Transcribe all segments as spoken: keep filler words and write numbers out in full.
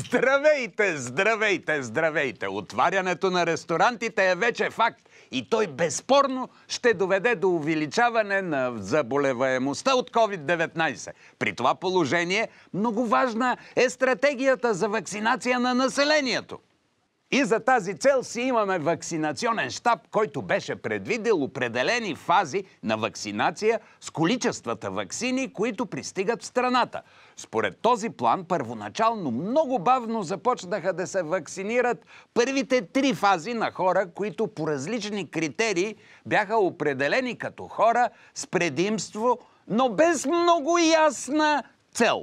Здравейте, здравейте, здравейте! Отварянето на ресторантите е вече факт и той безспорно ще доведе до увеличаване на заболеваемостта от ковид деветнайсет. При това положение много важна е стратегията за вакцинация на населението. И за тази цел си имаме вакцинационен щаб, който беше предвидел определени фази на вакцинация с количествата ваксини, които пристигат в страната. Според този план, първоначално много бавно започнаха да се вакцинират първите три фази на хора, които по различни критерии бяха определени като хора с предимство, но без много ясна цел.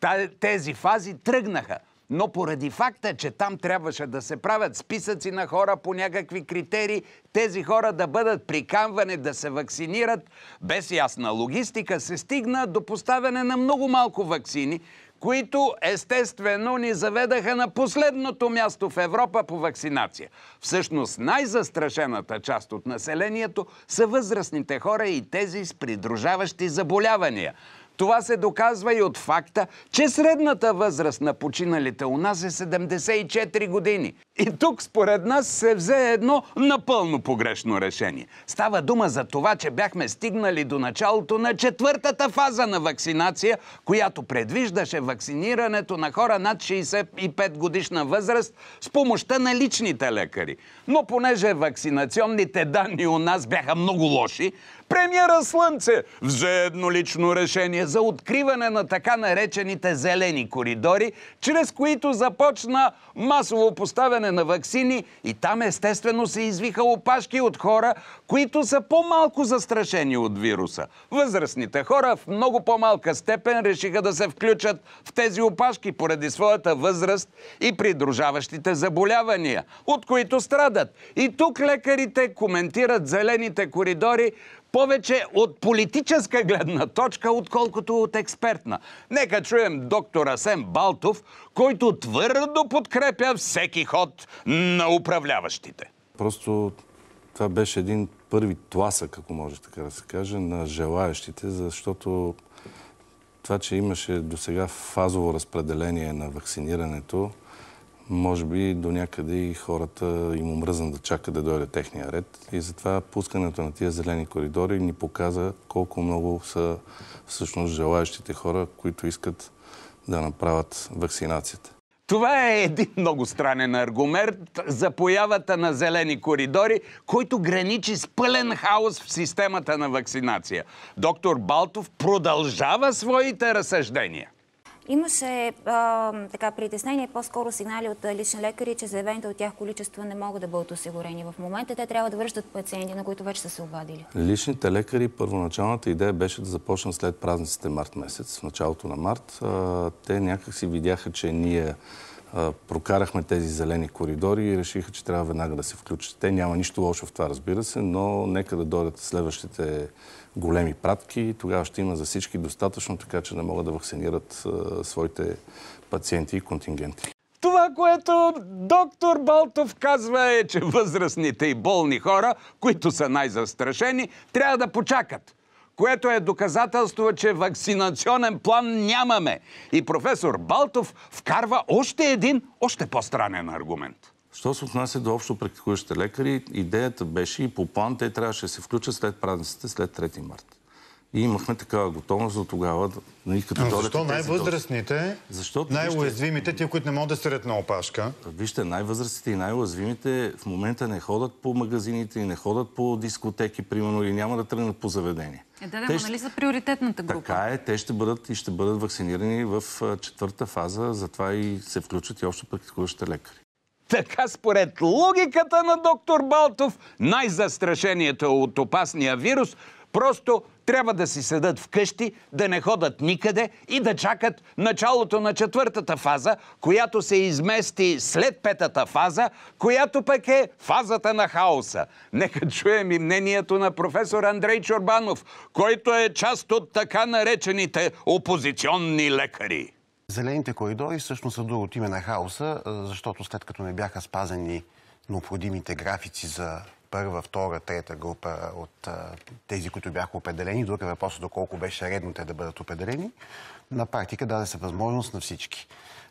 Тези фази тръгнаха. Но поради факта, че там трябваше да се правят списъци на хора по някакви критерии, тези хора да бъдат приканвани да се вакцинират, без ясна логистика се стигна до поставяне на много малко ваксини, които естествено ни заведаха на последното място в Европа по вакцинация. Всъщност най-застрашената част от населението са възрастните хора и тези с придружаващи заболявания. Това се доказва и от факта, че средната възраст на починалите у нас е седемдесет и четири години. И тук според нас се взе едно напълно погрешно решение. Става дума за това, че бяхме стигнали до началото на четвъртата фаза на вакцинация, която предвиждаше вакцинирането на хора над шейсет и пет годишна възраст с помощта на личните лекари. Но понеже вакцинационните данни у нас бяха много лоши, премиера Слънце взе еднолично решение за откриване на така наречените зелени коридори, чрез които започна масово поставяне на ваксини и там естествено се извиха опашки от хора, които са по-малко застрашени от вируса. Възрастните хора в много по-малка степен решиха да се включат в тези опашки поради своята възраст и придружаващите заболявания, от които страдат. И тук лекарите коментират зелените коридори повече от политическа гледна точка, отколкото от експертна. Нека чуем доктор Асен Балтов, който твърдо подкрепя всеки ход на управляващите. Просто това беше един първи тласък, ако може така да се каже, на желаещите, защото това, че имаше досега фазово разпределение на вакцинирането, може би до някъде и хората им омръзна да чакат да дойде техния ред. И затова пускането на тия зелени коридори ни показа колко много са всъщност желаещите хора, които искат да направят вакцинацията. Това е един много странен аргумент за появата на зелени коридори, който граничи с пълен хаос в системата на вакцинация. Доктор Балтов продължава своите разсъждения. Имаше а, така притеснение, по-скоро сигнали от лични лекари, че заявените от тях количества не могат да бъдат осигурени. В момента те трябва да връщат пациенти, на които вече са се обадили. Личните лекари, първоначалната идея беше да започнат след празниците март месец, в началото на март. А, те някак си видяха, че ние а, прокарахме тези зелени коридори и решиха, че трябва веднага да се включат. Те няма нищо лошо в това, разбира се, но нека да дойдат следващите големи пратки. Тогава ще има за всички достатъчно, така че да могат да вакцинират а, своите пациенти и контингенти. Това, което доктор Балтов казва е, че възрастните и болни хора, които са най-застрашени, трябва да почакат. Което е доказателство, че вакцинационен план нямаме. И професор Балтов вкарва още един, още по-странен аргумент. Що се отнася до общо практикуващите лекари, идеята беше и по план те трябваше да се включат след празниците, след трети март. И имахме такава готовност до тогава. Да, като Но защо най-възрастните, най-уязвимите, тия, които не могат да седят на опашка? Вижте, най-възрастните и най-уязвимите в момента не ходят по магазините и не ходят по дискотеки, примерно, или няма да тръгнат по заведение. Е, да, да, нали са приоритетната група? Така е, те ще бъдат и ще бъдат вакцинирани в четвърта фаза, затова и се включат и общо практикуващите лекари. Така според логиката на доктор Балтов, най-застрашението от опасния вирус просто трябва да си седат вкъщи, да не ходят никъде и да чакат началото на четвъртата фаза, която се измести след петата фаза, която пък е фазата на хаоса. Нека чуем и мнението на професор Андрей Чорбанов, който е част от така наречените опозиционни лекари. Зелените коридори всъщност са другото име на хаоса, защото след като не бяха спазени необходимите графици за първа, втора, трета група от а, тези, които бяха определени. Друг е въпросът доколко беше редно те да бъдат определени. На практика даде се възможност на всички.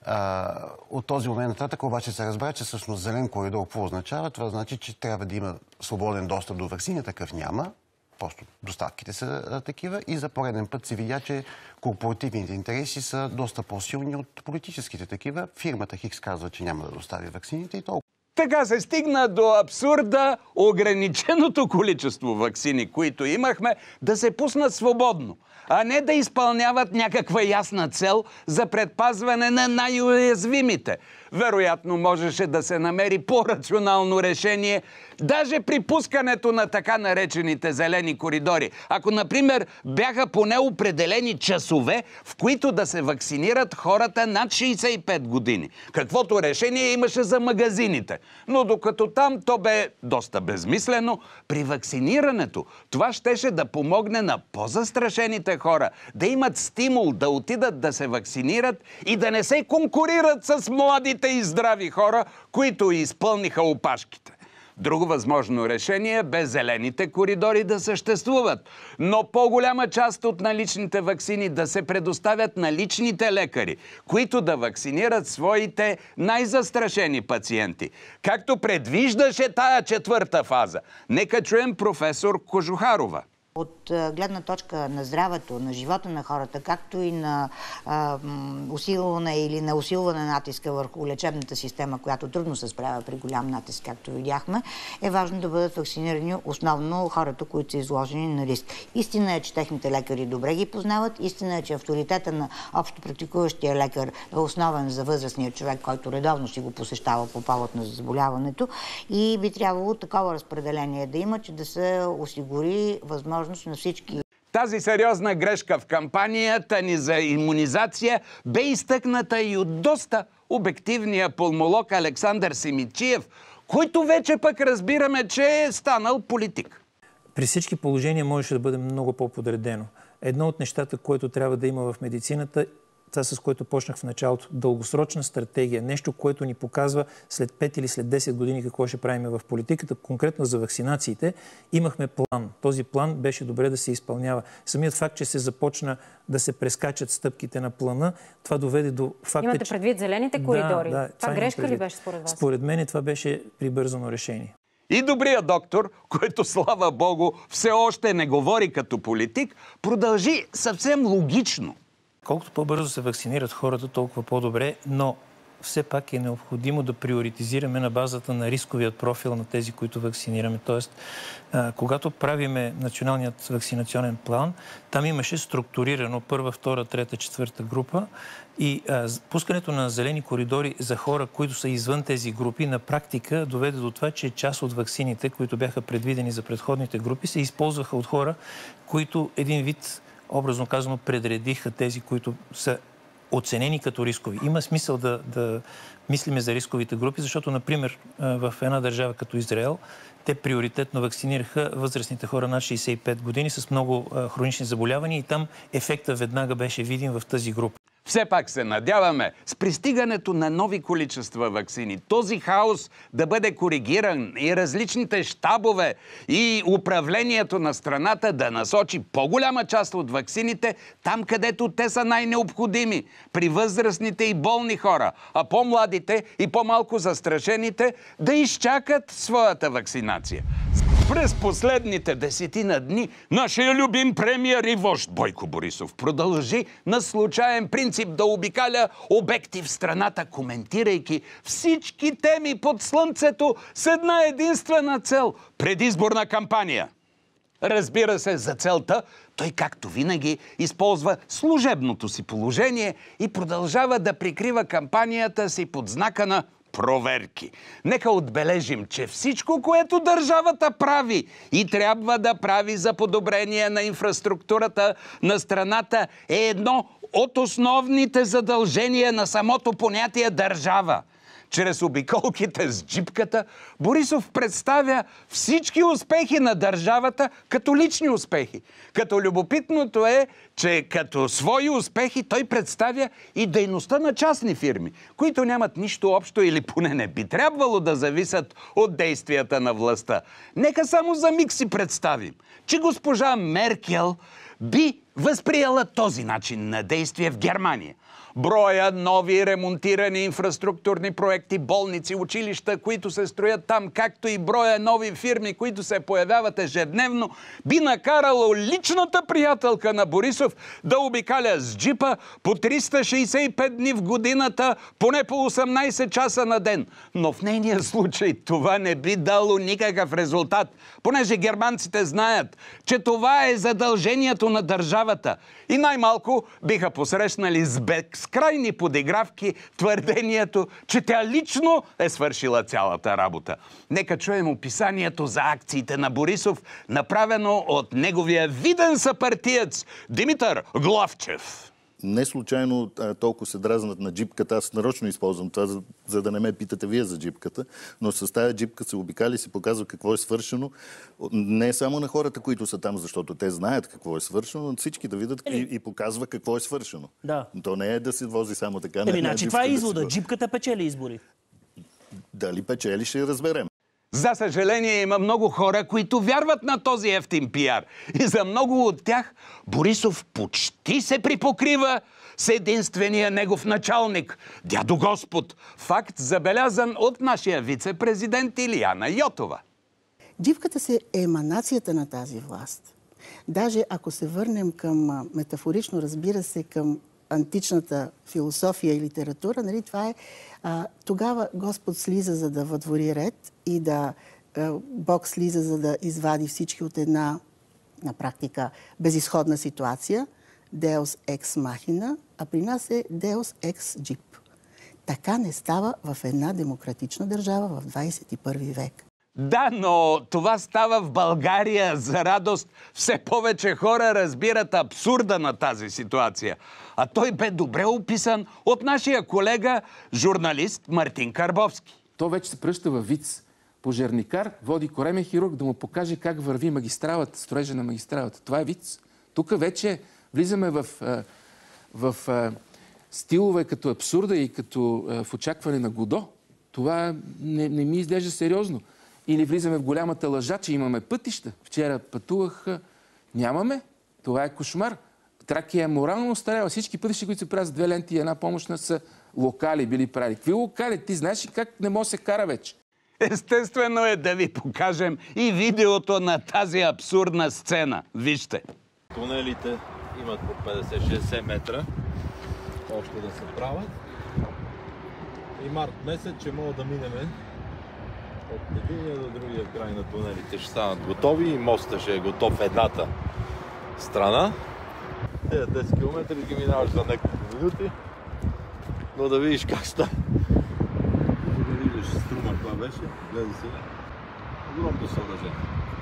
А, от този момент нататък обаче се разбра, че всъщност зелен коридор какво означава? Това значи, че трябва да има свободен достъп до ваксини, такъв няма. Просто доставките са а, такива и за пореден път се видя, че корпоративните интереси са доста по-силни от политическите такива. Фирмата Хикс казва, че няма да достави ваксините и толкова. Така се стигна до абсурда ограниченото количество ваксини, които имахме, да се пуснат свободно, а не да изпълняват някаква ясна цел за предпазване на най-уязвимите. Вероятно можеше да се намери по-рационално решение даже при пускането на така наречените зелени коридори. Ако, например, бяха поне определени часове, в които да се вакцинират хората над шейсет и пет години. Каквото решение имаше за магазините. Но докато там то бе доста безмислено, при вакцинирането това щеше да помогне на по-застрашените хора да имат стимул да отидат да се вакцинират и да не се конкурират с младите и здрави хора, които изпълниха опашките. Друго възможно решение бе зелените коридори да съществуват, но по-голяма част от наличните ваксини да се предоставят на личните лекари, които да вакцинират своите най-застрашени пациенти. Както предвиждаше тая четвърта фаза. Нека чуем професор Кожухарова. От гледна точка на здравето, на живота на хората, както и на а, усилване или на усилване натиска върху лечебната система, която трудно се справя при голям натиск, както видяхме, е важно да бъдат вакцинирани основно хората, които са изложени на риск. Истина е, че техните лекари добре ги познават. Истина е, че авторитета на общо практикуващия лекар е основен за възрастния човек, който редовно си го посещава по повод на заболяването. И би трябвало такова разпределение да има, че да се осигури възможност на всички. Тази сериозна грешка в кампанията ни за имунизация бе изтъкната и от доста обективния пулмолог Александър Симидчиев, който вече пък разбираме, че е станал политик. При всички положения можеше да бъде много по-подредено. Едно от нещата, което трябва да има в медицината, това с което почнах в началото, дългосрочна стратегия, нещо, което ни показва след пет или след десет години какво ще правим в политиката. Конкретно за вакцинациите имахме план. Този план беше добре да се изпълнява. Самият факт, че се започна да се прескачат стъпките на плана, това доведе до факта, Имате че... предвид зелените коридори? Да, да, това, това грешка ли беше според вас? Според мен това беше прибързано решение. И добрият доктор, който, слава Богу, все още не говори като политик, продължи съвсем логично. Колкото по-бързо се вакцинират хората, толкова по-добре, но все пак е необходимо да приоритизираме на базата на рисковият профил на тези, които вакцинираме. Тоест, а, когато правиме националният вакцинационен план, там имаше структурирано първа, втора, трета, четвърта група и а, пускането на зелени коридори за хора, които са извън тези групи, на практика доведе до това, че част от ваксините, които бяха предвидени за предходните групи, се използваха от хора, които един вид, образно казано, предредиха тези, които са оценени като рискови. Има смисъл да, да мислиме за рисковите групи, защото, например, в една държава като Израел, те приоритетно вакцинираха възрастните хора над шейсет и пет години с много хронични заболявания и там ефектът веднага беше видим в тази група. Все пак се надяваме с пристигането на нови количества ваксини този хаос да бъде коригиран и различните щабове и управлението на страната да насочи по-голяма част от ваксините там, където те са най-необходими, при възрастните и болни хора, а по-младите и по-малко застрашените да изчакат своята вакцинация. През последните десетина дни нашия любим премиер и вожд Бойко Борисов продължи на случайен принцип да обикаля обекти в страната, коментирайки всички теми под слънцето с една единствена цел – предизборна кампания. Разбира се, за целта той, както винаги, използва служебното си положение и продължава да прикрива кампанията си под знака на проверки. Нека отбележим, че всичко, което държавата прави и трябва да прави за подобрение на инфраструктурата на страната, е едно от основните задължения на самото понятие държава. чрез обиколките с джипката, Борисов представя всички успехи на държавата като лични успехи. Като любопитното е, че като свои успехи той представя и дейността на частни фирми, които нямат нищо общо или поне не би трябвало да зависят от действията на властта. Нека само за миг си представим, че госпожа Меркел би възприела този начин на действие в Германия. Броя нови ремонтирани инфраструктурни проекти, болници, училища, които се строят там, както и броя нови фирми, които се появяват ежедневно, би накарало личната приятелка на Борисов да обикаля с джипа по триста шейсет и пет дни в годината, поне по осемнайсет часа на ден. Но в нейния случай това не би дало никакъв резултат, понеже германците знаят, че това е задължението на държавата. И най-малко биха посрещнали с безкрайни подигравки твърдението, че тя лично е свършила цялата работа. Нека чуем описанието за акциите на Борисов, направено от неговия виден съпартиец Димитър Главчев. Не случайно а, толкова се дразнат на джипката. Аз нарочно използвам това, за, за да не ме питате вие за джипката. Но с тази джипка се обикали и се показва какво е свършено. Не само на хората, които са там, защото те знаят какво е свършено, но всички да видят и, и показва какво е свършено. Да. То не е да се вози само така. Еми, значи това е да извода. се... Джипката печели избори. Дали печели, ще разберем. За съжаление, има много хора, които вярват на този ефтин пиар. И за много от тях Борисов почти се припокрива с единствения негов началник, дядо Господ. Факт, забелязан от нашия вице-президент Илияна Йотова. Джипката се е еманацията на тази власт. Даже ако се върнем към, метафорично разбира се, към античната философия и литература, нали, това е а, тогава Господ слиза, за да въдвори ред и да а, Бог слиза, за да извади всички от една, на практика, безизходна ситуация. Deus ex machina, а при нас е Deus ex Jeep. Така не става в една демократична държава в двайсет и първи век. Да, но това става в България. За радост, все повече хора разбират абсурда на тази ситуация. А той бе добре описан от нашия колега, журналист Мартин Карбовски. То вече се пръща във виц. Пожарникар води коремен хирург да му покаже как върви магистралата, строежа на магистралата. Това е виц. Тук вече влизаме в, в, в стилове като абсурда и като в очакване на Годо. Това не, не ми изглежда сериозно. Или влизаме в голямата лъжа, че имаме пътища. Вчера пътувах, нямаме. Това е кошмар. Тракия е морално остаряла. Всички пътища, които се правят с две ленти и една помощна, са локали били прави. Какви локали? Ти знаеш ли как не може да се кара вече? Естествено е да ви покажем и видеото на тази абсурдна сцена. Вижте. Тунелите имат по петдесет до шейсет метра. Още да се правят. И март месец, че мога да минеме от единия до другия край на тунелите. Ще станат готови и моста ще е готов в едната страна. Тези десет километра ги минаваш за няколко минути, но да видиш как става. Да видиш Струма, това беше. Гледай сега. Огромното съоръжение.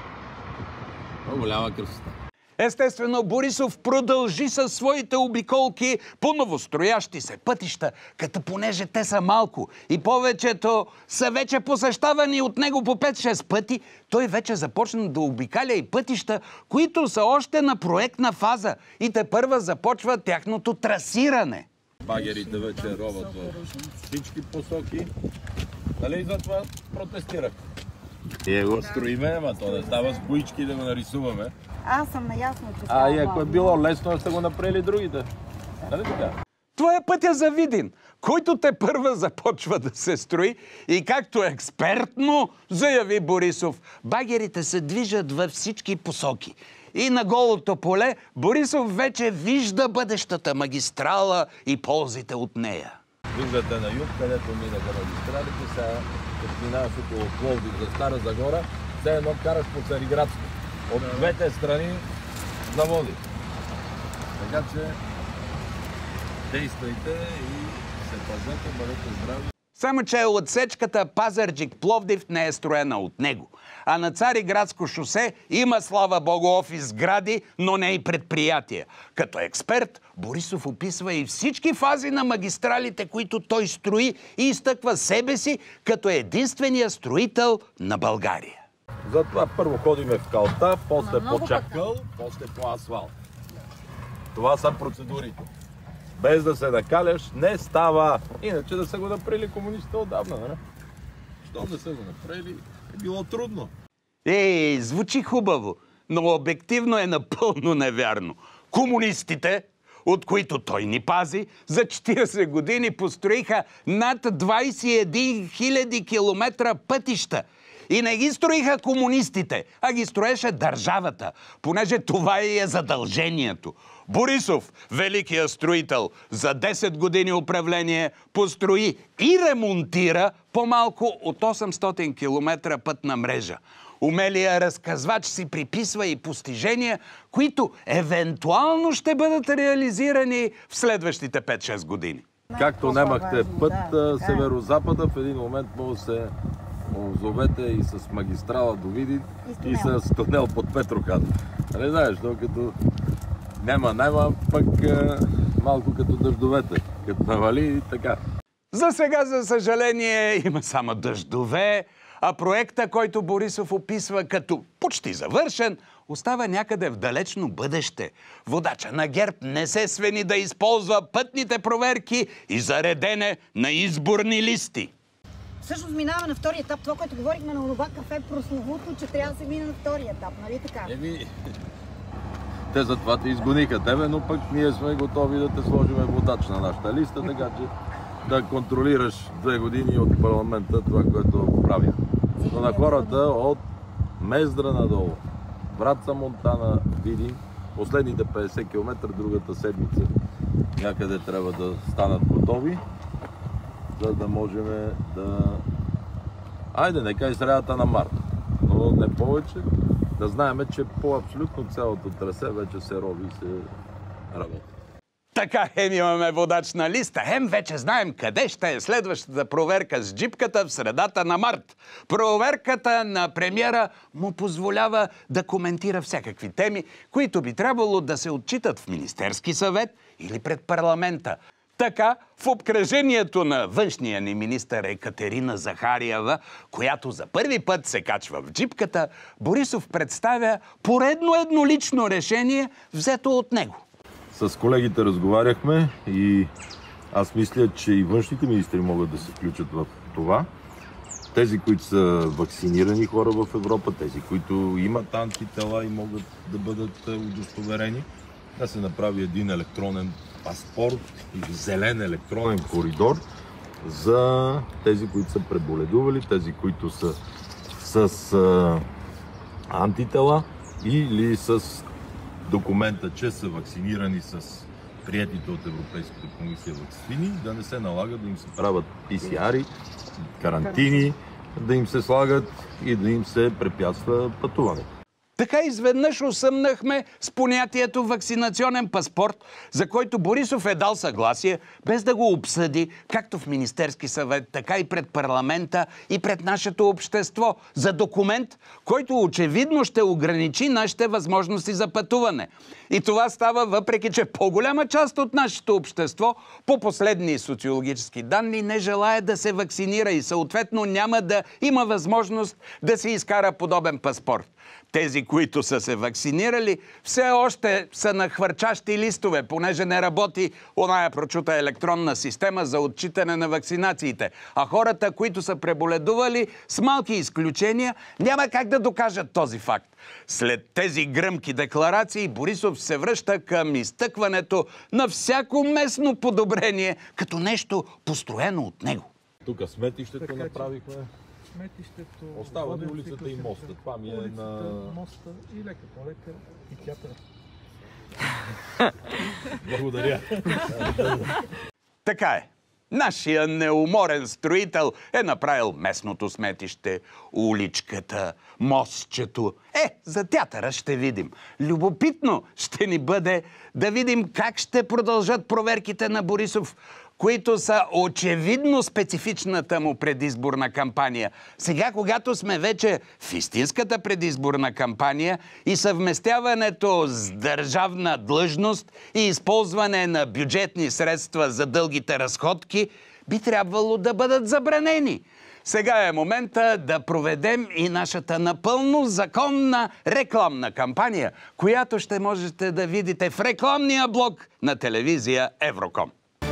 Много голяма красота. Естествено, Борисов продължи със своите обиколки по новостроящи се пътища, като понеже те са малко и повечето са вече посещавани от него по пет-шест пъти, той вече започна да обикаля и пътища, които са още на проектна фаза и тепърва започва тяхното трасиране. Багерите вече роват във всички посоки. Нали за това протестирах? И го строиме, ама то не става с боички да го нарисуваме. Аз съм наясно, че А и ако е било лесно, са го направили другите. Нали така? Това е пътя за Видин, който тепърва започва да се строи и както експертно заяви Борисов, багерите се движат във всички посоки. И на голото поле Борисов вече вижда бъдещата магистрала и ползите от нея. Виждате на юг, където минаха магистралите, сега като минаваш около Пловдив за Стара Загора, все едно караш по Цариградско. От двете страни заводи. Така че действайте и се пазете, бъдете здрави. Само че отсечката Пазарджик-Пловдив не е строена от него. А на Цариградско шосе има, слава богу, офис сгради, но не и предприятия. Като експерт, Борисов описва и всички фази на магистралите, които той строи, и изтъква себе си като единствения строител на България. Затова първо ходиме в калта, после по чакъл, после по асфалт. Това са процедурите. Без да се накаляш, не става. Иначе да са го направили комунистите отдавна, не? Щом не са го направили, е било трудно. Ей, звучи хубаво, но обективно е напълно невярно. Комунистите, от които той ни пази, за четиридесет години построиха над двадесет и един хиляди километра пътища. И не ги строиха комунистите, а ги строеше държавата, понеже това и е задължението. Борисов, великият строител, за десет години управление построи и ремонтира по-малко от осемстотин километра пътна мрежа. Умелия разказвач си приписва и постижения, които евентуално ще бъдат реализирани в следващите пет-шест години. Както немахте път, северо-запада в един момент може да се озовете и с магистрала до Видин, и с тунел под Петрохан. Не знаеш, докато няма, няма, пък малко като дъждовете, като навали и така. За сега, за съжаление, има само дъждове, а проекта, който Борисов описва като почти завършен, остава някъде в далечно бъдеще. Водача на ГЕРБ не се свени да използва пътните проверки и заредене на изборни листи. Всъщност минава на втория етап. Това, което говорихме на онова кафе прословуто, че трябва да се мине на втория етап, нали така? Еми, те затова те изгониха тебе, но пък ние сме готови да те сложиме водач на нашата листа, така че да контролираш две години от парламента това, което правя. Но на хората от Мездра надолу, Враца, Монтана, Видин, последните петдесет километра другата седмица някъде трябва да станат готови, за да можем да... Айде, нека и средата на март, но не повече. Да знаем, че по абсолютно цялото трасе вече се роби и се работи. Така, хем имаме водач на листа, хем вече знаем къде ще е следващата проверка с джипката в средата на март. Проверката на премиера му позволява да коментира всякакви теми, които би трябвало да се отчитат в Министерски съвет или пред парламента. Така, в обкръжението на външния ни министър Екатерина Захариева, която за първи път се качва в джипката, Борисов представя поредно еднолично решение, взето от него. С колегите разговаряхме и аз мисля, че и външните министри могат да се включат в това. Тези, които са вакцинирани хора в Европа, тези, които имат антитела и могат да бъдат удостоверени, да се направи един електронен паспорт или зелен електронен коридор за тези, които са преболедували, тези, които са с а, антитела или с документа, че са вакцинирани с приетите от Европейската комисия вакцини, да не се налага да им се правят пи си ар-и, карантини, да им се слагат и да им се препятства пътуването. Така изведнъж усъмнахме с понятието вакцинационен паспорт, за който Борисов е дал съгласие, без да го обсъди, както в Министерски съвет, така и пред парламента и пред нашето общество, за документ, който очевидно ще ограничи нашите възможности за пътуване. И това става въпреки, че по-голяма част от нашето общество, по последни социологически данни, не желае да се вакцинира и съответно няма да има възможност да се изкара подобен паспорт. Тези, които са се вакцинирали, все още са на хвърчащи листове, понеже не работи оная прочута електронна система за отчитане на вакцинациите. А хората, които са преболедували, с малки изключения, няма как да докажат този факт. След тези гръмки декларации, Борисов се връща към изтъкването на всяко местно подобрение, като нещо построено от него. Тук сметището така, направихме. Сметището... Остава ни улицата и моста. Това ми е улицата, на... моста и лека по лека и театъра. Благодаря. Така е. Нашия неуморен строител е направил местното сметище, уличката, мостчето. Е, за театъра ще видим. Любопитно ще ни бъде да видим как ще продължат проверките на Борисов, които са очевидно специфичната му предизборна кампания. Сега, когато сме вече в истинската предизборна кампания и съвместяването с държавна длъжност и използване на бюджетни средства за дългите разходки, би трябвало да бъдат забранени. Сега е момента да проведем и нашата напълно законна рекламна кампания, която ще можете да видите в рекламния блок на телевизия Евроком.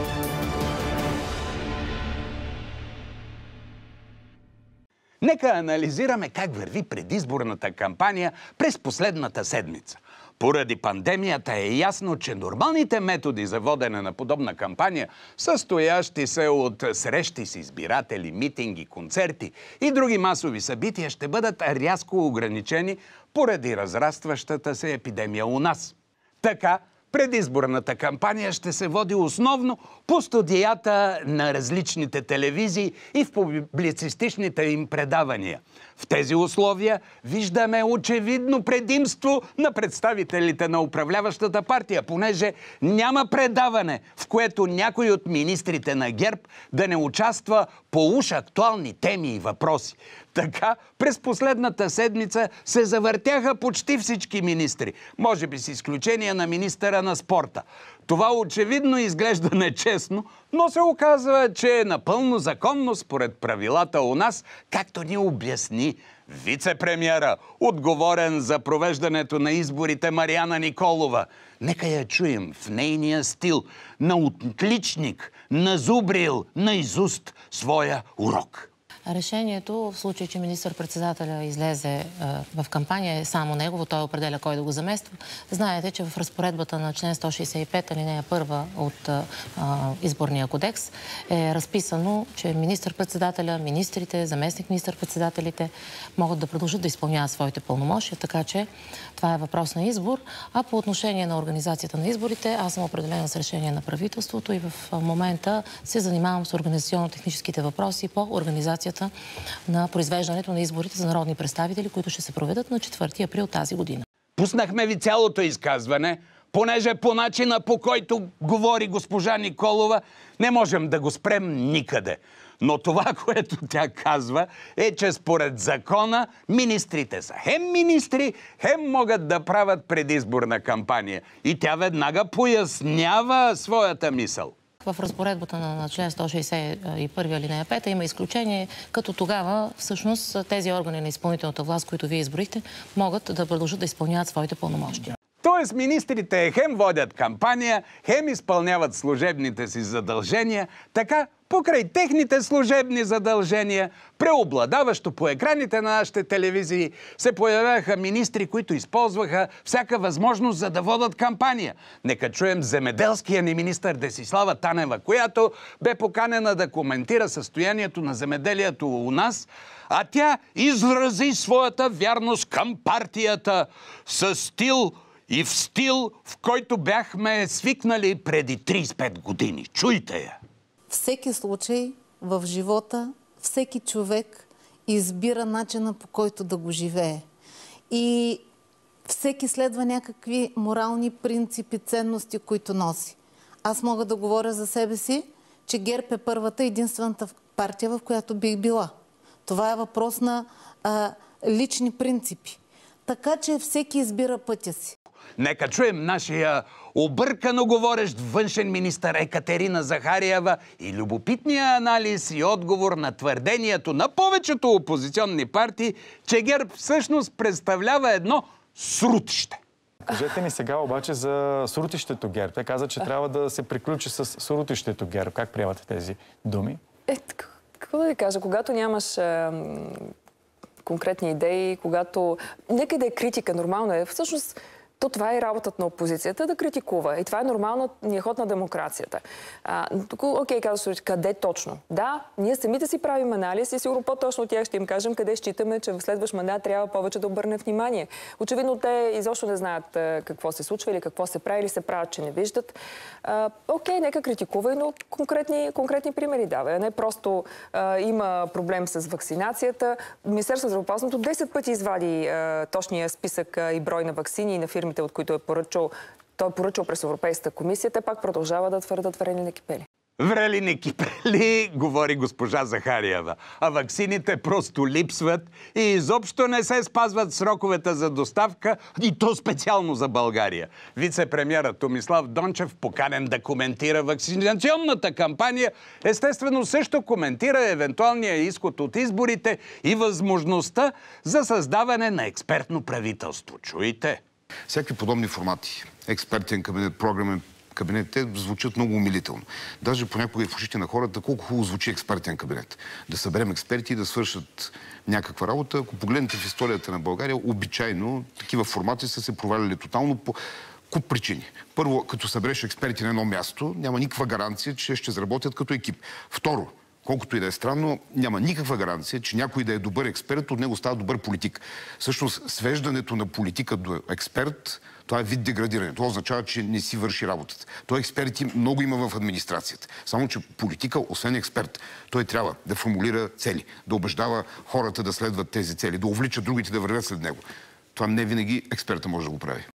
Нека анализираме как върви предизборната кампания през последната седмица. Поради пандемията е ясно, че нормалните методи за водене на подобна кампания, състоящи се от срещи с избиратели, митинги, концерти и други масови събития, ще бъдат рязко ограничени поради разрастващата се епидемия у нас. Така, предизборната кампания ще се води основно по студията на различните телевизии и в публицистичните им предавания. В тези условия виждаме очевидно предимство на представителите на управляващата партия, понеже няма предаване, в което някой от министрите на ГЕРБ да не участва по уж актуални теми и въпроси. Така, през последната седмица се завъртяха почти всички министри, може би с изключение на министъра на спорта. Това очевидно изглежда нечестно, но се оказва, че е напълно законно според правилата у нас, както ни обясни вице-премиера, отговорен за провеждането на изборите Мариана Николова. Нека я чуем в нейния стил на отличник, назубрил наизуст своя урок. Решението, в случай, че министър-председателя излезе е, в кампания, е само негово, той определя кой да го замества. Знаете, че в разпоредбата на член сто шейсет и пет, алинея първа от е, изборния кодекс е разписано, че министър-председателя, министрите, заместник министър-председателите могат да продължат да изпълняват своите пълномощия, така че това е въпрос на избор. А по отношение на организацията на изборите, аз съм определена с решение на правителството и в момента се занимавам с организационно-техническите въпроси по организацията на произвеждането на изборите за народни представители, които ще се проведат на четвърти април тази година. Пуснахме ви цялото изказване, понеже по начина, по който говори госпожа Николова, не можем да го спрем никъде. Но това, което тя казва, е, че според закона министрите са хем министри, хем могат да правят предизборна кампания. И тя веднага пояснява своята мисъл. В разпоредбата на, на член сто шейсет и първа алинея пета има изключение, като тогава всъщност тези органи на изпълнителната власт, които вие изброихте, могат да продължат да изпълняват своите пълномощия. Тоест министрите хем водят кампания, хем изпълняват служебните си задължения, така покрай техните служебни задължения, преобладаващо по екраните на нашите телевизии, се появяха министри, които използваха всяка възможност за да водят кампания. Нека чуем земеделския ни министър Десислава Танева, която бе поканена да коментира състоянието на земеделието у нас, а тя изрази своята вярност към партията със стил и в стил, в който бяхме свикнали преди трийсет и пет години. Чуйте я! Всеки случай в живота, всеки човек избира начина, по който да го живее. И всеки следва някакви морални принципи, ценности, които носи. Аз мога да говоря за себе си, че ГЕРБ е първата, единствената партия, в която бих била. Това е въпрос на а, лични принципи. Така че всеки избира пътя си. Нека чуем нашия объркано говорещ външен министър Екатерина Захариева и любопитния анализ и отговор на твърдението на повечето опозиционни партии, че ГЕРБ всъщност представлява едно срутище. Кажете ни сега обаче за срутището ГЕРБ. Те каза, че трябва да се приключи с срутището ГЕРБ. Как приемате тези думи? Е, какво да ви кажа? Когато нямаш е, конкретни идеи, когато... Нека да е критика, нормално е. Всъщност, то това е работата на опозицията, да критикува. И това е нормално, ни е ход на демокрацията. А, тук, окей, казваш, къде точно? Да, ние самите си правим анализ и сигурно по-точно от тях ще им кажем къде считаме, че в следващ мандат трябва повече да обърне внимание. Очевидно те изобщо не знаят а, какво се случва или какво се прави, или се правят, че не виждат. А, окей, нека критикува, но конкретни, конкретни примери дава. Не просто а, има проблем с вакцинацията. Министерството на здравеопазването десет пъти извади а, точния списък а, и брой на вакцини и на фирмите, от които е поръчал, той е поръчал през Европейската комисия, те пак продължава да твърдат варени на кипели. Врели не кипели, говори госпожа Захариева. А ваксините просто липсват и изобщо не се спазват сроковете за доставка, и то специално за България. Вице-премьерът Томислав Дончев, поканен да коментира вакцинационната кампания, естествено също коментира евентуалния изход от изборите и възможността за създаване на експертно правителство. Чуйте! Всякакви подобни формати, експертен кабинет, програмен кабинет, те звучат много умилително. Даже понякога и в ушите на хората колко хубаво звучи експертен кабинет. Да съберем експерти и да свършат някаква работа. Ако погледнете в историята на България, обичайно такива формати са се проваляли тотално по куп причини. Първо, като събереш експерти на едно място, няма никаква гаранция, че ще заработят като екип. Второ, колкото и да е странно, няма никаква гаранция, че някой да е добър експерт, от него става добър политик. Всъщност, свеждането на политика до експерт, това е вид деградиране. Това означава, че не си върши работата. Той експерти много има в администрацията. Само, че политика, освен експерт, той трябва да формулира цели, да убеждава хората да следват тези цели, да увлича другите да вървят след него. Това не винаги експерта може да го прави.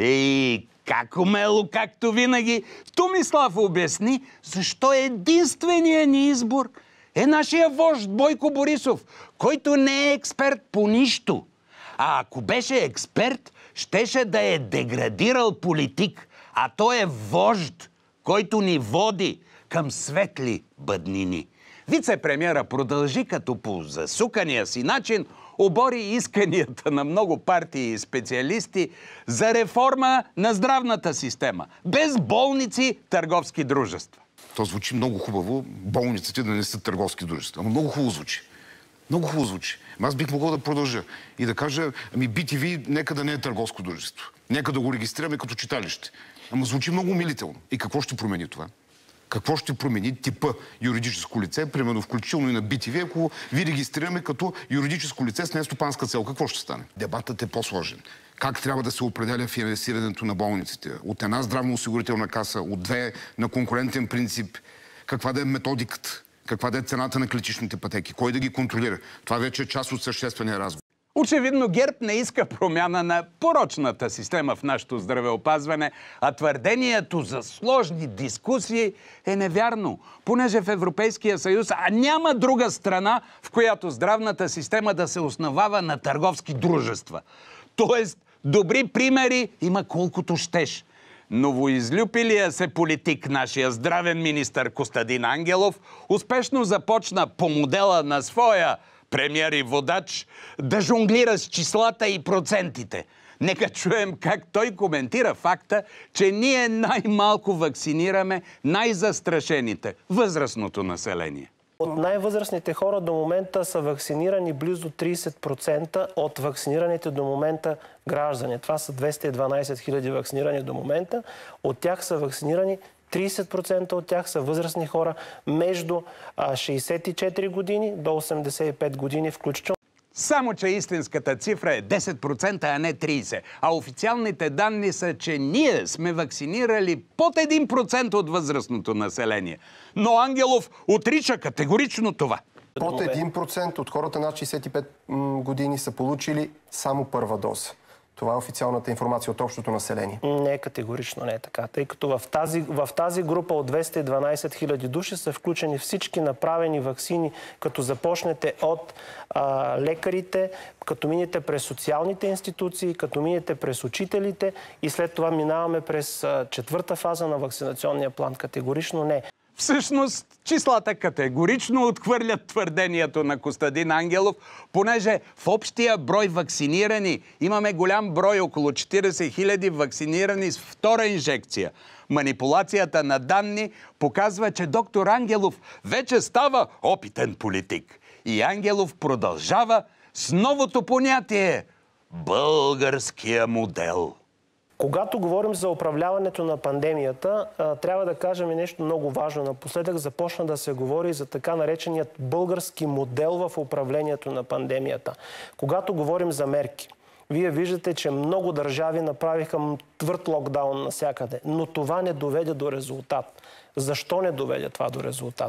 И как умело, както винаги, Томислав обясни защо единственият ни избор е нашия вожд Бойко Борисов, който не е експерт по нищо. А ако беше експерт, щеше да е деградирал политик, а той е вожд, който ни води към светли бъднини. Вице-премиера продължи като по засукания си начин обори исканията на много партии и специалисти за реформа на здравната система. Без болници, търговски дружества. То звучи много хубаво, болниците да не са търговски дружества. Но много хубаво звучи. Много хубаво звучи. Аз бих могъл да продължа и да кажа, ами би ти ви нека да не е търговско дружество. Нека да го регистрираме като читалище. Ама звучи много умилително. И какво ще промени това? Какво ще промени типа юридическо лице, примерно включително и на би ти ви, ако ви регистрираме като юридическо лице с нестопанска цел? Какво ще стане? Дебатът е по-сложен. Как трябва да се определя финансирането на болниците? От една здравноосигурителна каса, от две на конкурентен принцип. Каква да е методиката? Каква да е цената на клиничните пътеки? Кой да ги контролира? Това вече е част от съществения разговор. Очевидно ГЕРБ не иска промяна на порочната система в нашето здравеопазване, а твърдението за сложни дискусии е невярно, понеже в Европейския съюз, а няма друга страна, в която здравната система да се основава на търговски дружества. Тоест, добри примери има колкото щеш. Новоизлюпилия се политик, нашия здравен министър Костадин Ангелов, успешно започна по модела на своя премиер и водач да жонглира с числата и процентите. Нека чуем как той коментира факта, че ние най-малко вакцинираме най-застрашените – възрастното население. От най-възрастните хора до момента са вакцинирани близо трийсет процента от вакцинираните до момента граждани. Това са двеста и дванадесет хиляди вакцинирани до момента. От тях са вакцинирани трийсет процента от тях са възрастни хора между шейсет и четири години до осемдесет и пет години включително. Само че истинската цифра е десет процента, а не трийсет процента. А официалните данни са, че ние сме вакцинирали под един процент от възрастното население. Но Ангелов отрича категорично това. Под един процент от хората над шейсет и пет години са получили само първа доза. Това е официалната информация от общото население. Не, категорично не е така. Тъй като в тази, в тази група от двеста и дванадесет хиляди души са включени всички направени ваксини, като започнете от а, лекарите, като минете през социалните институции, като минете през учителите и след това минаваме през а, четвърта фаза на вакцинационния план. Категорично не. Всъщност, числата категорично отхвърлят твърдението на Костадин Ангелов, понеже в общия брой вакцинирани имаме голям брой, около четирийсет хиляди вакцинирани с втора инжекция. Манипулацията на данни показва, че доктор Ангелов вече става опитен политик. И Ангелов продължава с новото понятие – българския модел. Когато говорим за управляването на пандемията, трябва да кажем и нещо много важно. Напоследък започна да се говори за така нареченият български модел в управлението на пандемията. Когато говорим за мерки, вие виждате, че много държави направиха твърд локдаун навсякъде, но това не доведе до резултат. Защо не доведе това до резултат?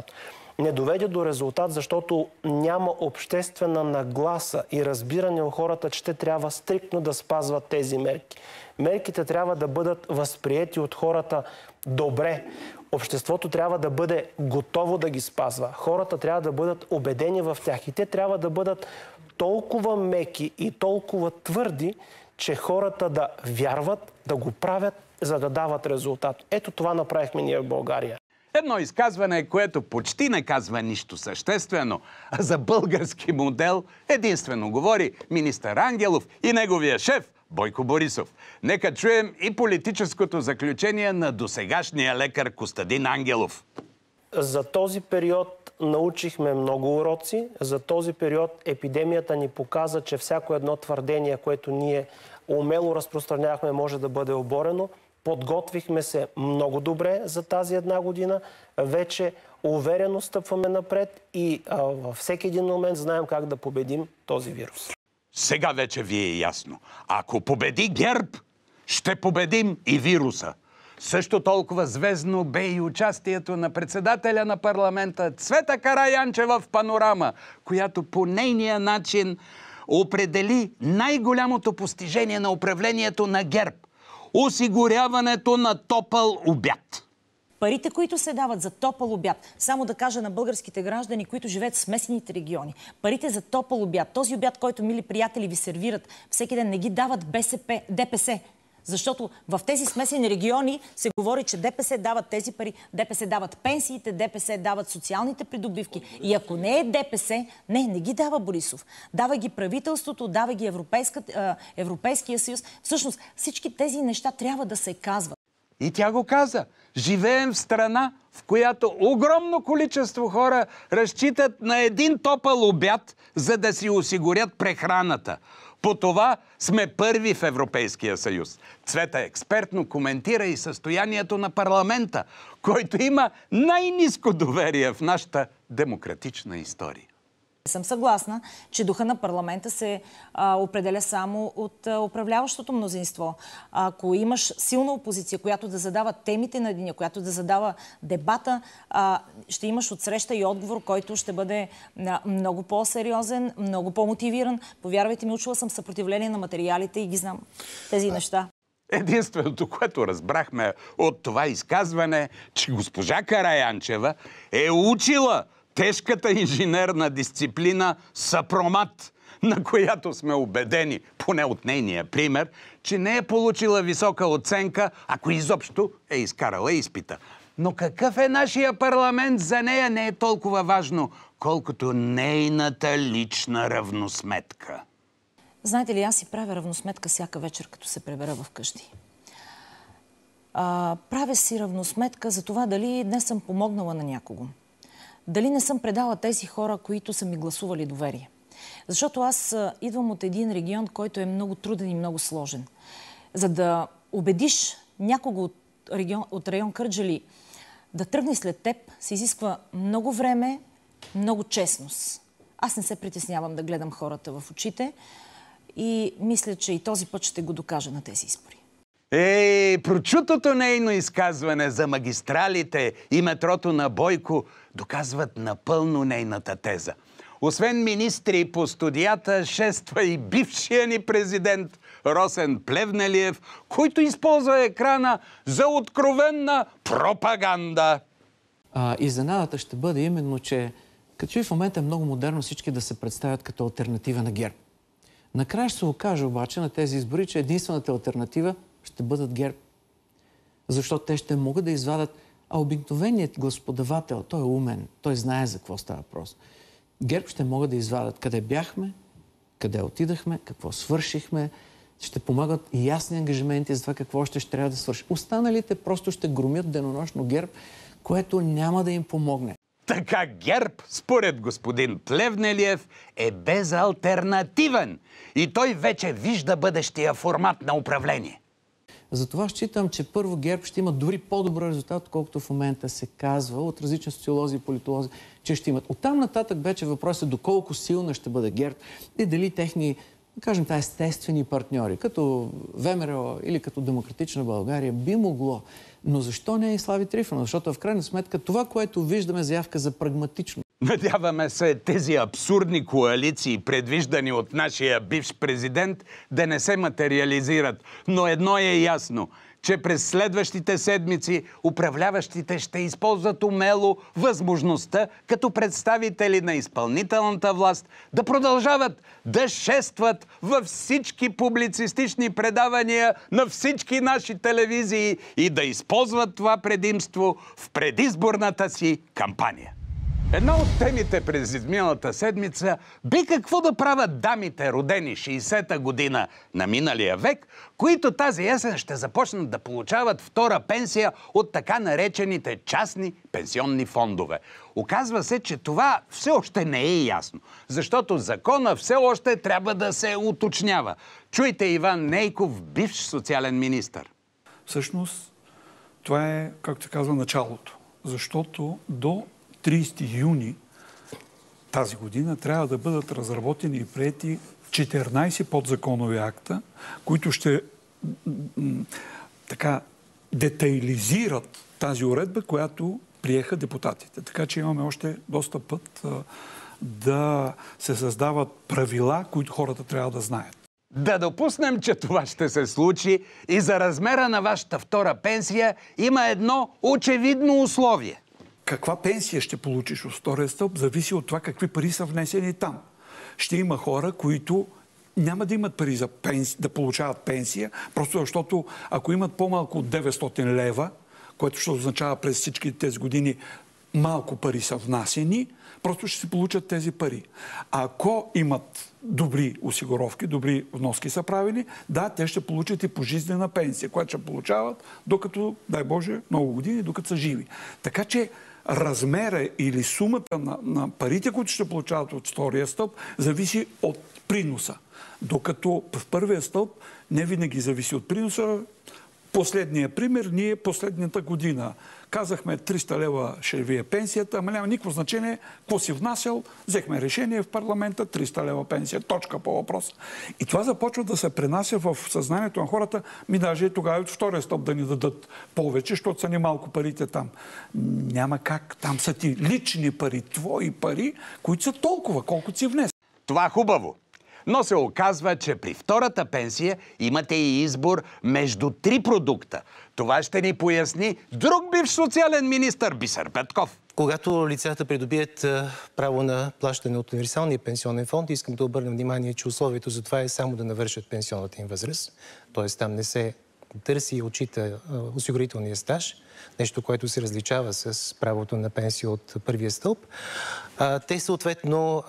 не доведе до резултат, защото няма обществена нагласа и разбиране у хората, че те трябва стриктно да спазват тези мерки. Мерките трябва да бъдат възприети от хората добре. Обществото трябва да бъде готово да ги спазва. Хората трябва да бъдат убедени в тях. И те трябва да бъдат толкова меки и толкова твърди, че хората да вярват, да го правят, за да дават резултат. Ето това направихме ние в България. Едно изказване, което почти не казва нищо съществено, а за български модел единствено говори министър Ангелов и неговия шеф Бойко Борисов. Нека чуем и политическото заключение на досегашния лекар Костадин Ангелов. За този период научихме много уроци. За този период епидемията ни показа, че всяко едно твърдение, което ние умело разпространявахме, може да бъде оборено. Подготвихме се много добре за тази една година. Вече уверено стъпваме напред и а, във всеки един момент знаем как да победим този вирус. Сега вече ви е ясно. Ако победи ГЕРБ, ще победим и вируса. Също толкова звездно бе и участието на председателя на парламента Цвета Караянчева в Панорама, която по нейния начин определи най-голямото постижение на управлението на ГЕРБ – осигуряването на топъл обяд. Парите, които се дават за топъл обяд, само да кажа на българските граждани, които живеят в смесените региони, парите за топъл обяд, този обяд, който, мили приятели, ви сервират всеки ден, не ги дават БСП, ДПС. Защото в тези смесени региони се говори, че ДПС дават тези пари, ДПС дават пенсиите, ДПС дават социалните придобивки. И ако не е ДПС, не, не ги дава Борисов. Дава ги правителството, дава ги Европейския съюз. Всъщност всички тези неща трябва да се казват. И тя го каза. Живеем в страна, в която огромно количество хора разчитат на един топъл обяд, за да си осигурят прехраната. По това сме първи в Европейския съюз. Цвета експертно коментира и състоянието на парламента, който има най-ниско доверие в нашата демократична история. Съм съгласна, че духа на парламента се а, определя само от а, управляващото мнозинство. Ако имаш силна опозиция, която да задава темите на деня, която да задава дебата, а, ще имаш отсреща и отговор, който ще бъде а, много по-сериозен, много по-мотивиран. Повярвайте ми, учила съм съпротивление на материалите и ги знам тези неща. Единственото, което разбрахме от това изказване, че госпожа Караянчева е учила тежката инженерна дисциплина съпромат, на която сме убедени, поне от нейния пример, че не е получила висока оценка, ако изобщо е изкарала изпита. Но какъв е нашия парламент, за нея не е толкова важно, колкото нейната лична равносметка. Знаете ли, аз си правя равносметка всяка вечер, като се пребера вкъщи. А, правя си равносметка за това дали днес съм помогнала на някого. Дали не съм предала тези хора, които са ми гласували доверие. Защото аз идвам от един регион, който е много труден и много сложен. За да убедиш някого от регион, от район Кърджали да тръгне след теб, се изисква много време, много честност. Аз не се притеснявам да гледам хората в очите и мисля, че и този път ще го докажа на тези избори. Ей, прочутото нейно изказване за магистралите и метрото на Бойко доказват напълно нейната теза. Освен министри по студията, шества и бившия ни президент Росен Плевнелиев, който използва екрана за откровенна пропаганда. А, изненадата ще бъде именно, че като и в момента е много модерно всички да се представят като алтернатива на ГЕРБ. Накрая ще се окаже обаче на тези избори, че единствената алтернатива ще бъдат ГЕРБ. Защото те ще могат да извадят, а обикновеният гласоподавател, той е умен, той знае за какво става въпрос. ГЕРБ ще могат да извадят къде бяхме, къде отидахме, какво свършихме, ще помагат и ясни ангажименти за това какво още ще трябва да свърши. Останалите просто ще громят денонощно ГЕРБ, което няма да им помогне. Така ГЕРБ, според господин Плевнелиев, е безалтернативен и той вече вижда бъдещия формат на управление. Затова считам, че първо ГЕРБ ще има дори по-добър резултат, колкото в момента се казва от различни социолози и политолози, че ще имат. Оттам нататък вече въпросът е доколко силна ще бъде ГЕРБ и дали техни, да кажем, та естествени партньори, като ВМРО или като Демократична България, би могло Но защо не и Слави Трифонов? Защото в крайна сметка това, което виждаме, заявка за прагматично. Надяваме се тези абсурдни коалиции, предвиждани от нашия бивш президент, да не се материализират. Но едно е ясно, че през следващите седмици управляващите ще използват умело възможността, като представители на изпълнителната власт, да продължават да шестват във всички публицистични предавания на всички наши телевизии и да използват това предимство в предизборната си кампания. Една от темите през изминалата седмица би какво да правят дамите, родени шейсета година на миналия век, които тази есен ще започнат да получават втора пенсия от така наречените частни пенсионни фондове. Оказва се, че това все още не е ясно, защото закона все още трябва да се уточнява. Чуйте Иван Нейков, бивш социален министър. Всъщност, това е, както се казва, началото. Защото до тридесети юни тази година трябва да бъдат разработени и приети четиринадесет подзаконови акта, които ще така детайлизират тази уредба, която приеха депутатите. Така че имаме още доста път а, да се създават правила, които хората трябва да знаят. Да допуснем, че това ще се случи и за размера на вашата втора пенсия има едно очевидно условие. Каква пенсия ще получиш от втория стълб, зависи от това какви пари са внесени там. Ще има хора, които няма да имат пари за пенси, да получават пенсия, просто защото ако имат по-малко от деветстотин лева, което ще означава през всички тези години малко пари са внасени, просто ще си получат тези пари. А ако имат добри осигуровки, добри вноски са правили, да, те ще получат и пожизнена пенсия, която ще получават докато, дай Боже, много години, докато са живи. Така че размера или сумата на, на парите, които ще получават от втория стълб, зависи от приноса. Докато в първия стълб не винаги зависи от приноса. Последния пример, ние последната година казахме триста лева ще ви е пенсията, ама няма никакво значение какво си внасял, взехме решение в парламента, триста лева пенсия, точка по въпроса. И това започва да се пренася в съзнанието на хората, ми даже тогава от втория стълб да ни дадат повече, защото са ни малко парите там. Няма как, там са ти лични пари, твои пари, които са толкова, колкото си внес. Това хубаво. Но се оказва, че при втората пенсия имате и избор между три продукта. Това ще ни поясни друг бивш социален министър Бисер Петков. Когато лицата придобият право на плащане от универсалния пенсионен фонд, искам да обърна внимание, че условието за това е само да навършат пенсионната им възраст. Тоест там не се търси и отчита осигурителния стаж, нещо, което се различава с правото на пенсия от първия стълб. Те съответно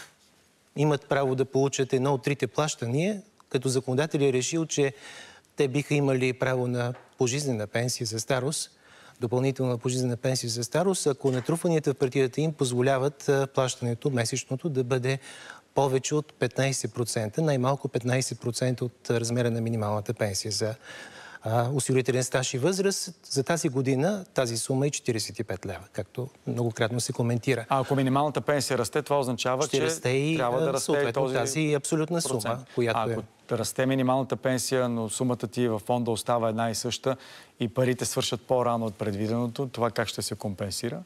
имат право да получат едно от трите плащания, като законодателят е решил, че те биха имали право на пожизнена пенсия за старост, допълнителна пожизнена пенсия за старост, ако натрупванията в партидата им позволяват плащането месечното да бъде повече от петнадесет процента, най-малко петнадесет процента от размера на минималната пенсия за осигурителен стаж и възраст. За тази година тази сума е четиридесет и пет лева, както многократно се коментира. А ако минималната пенсия расте, това означава, ще че расте и, трябва да расте този тази абсолютна сума, процент. която а, е. ако расте минималната пенсия, но сумата ти във фонда остава една и съща и парите свършат по-рано от предвиденото, това как ще се компенсира?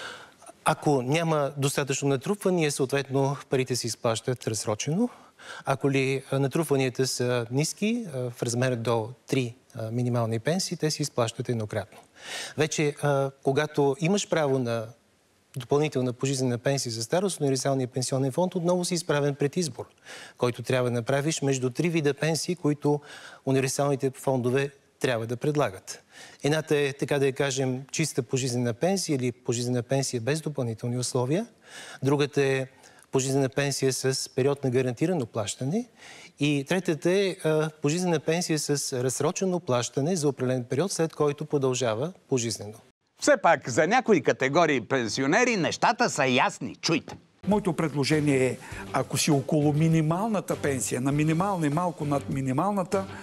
Ако няма достатъчно натрупвания, съответно парите се изплащат разсрочено. Ако ли натрупванията са ниски, в размер до три минимални пенсии, те се изплащат еднократно. Вече, когато имаш право на допълнителна пожизнена пенсия за старост, универсалния пенсионен фонд отново си изправен пред избор, който трябва да направиш между три вида пенсии, които универсалните фондове трябва да предлагат. Едната е, така да я кажем, чиста пожизнена пенсия или пожизнена пенсия без допълнителни условия. Другата е пожизнена пенсия с период на гарантирано плащане. И третата е а, пожизнена пенсия с разсрочено плащане за определен период, след който продължава пожизнено. Все пак, за някои категории пенсионери нещата са ясни. Чуйте. Моето предложение е, ако си около минималната пенсия, на минимална и малко над минималната,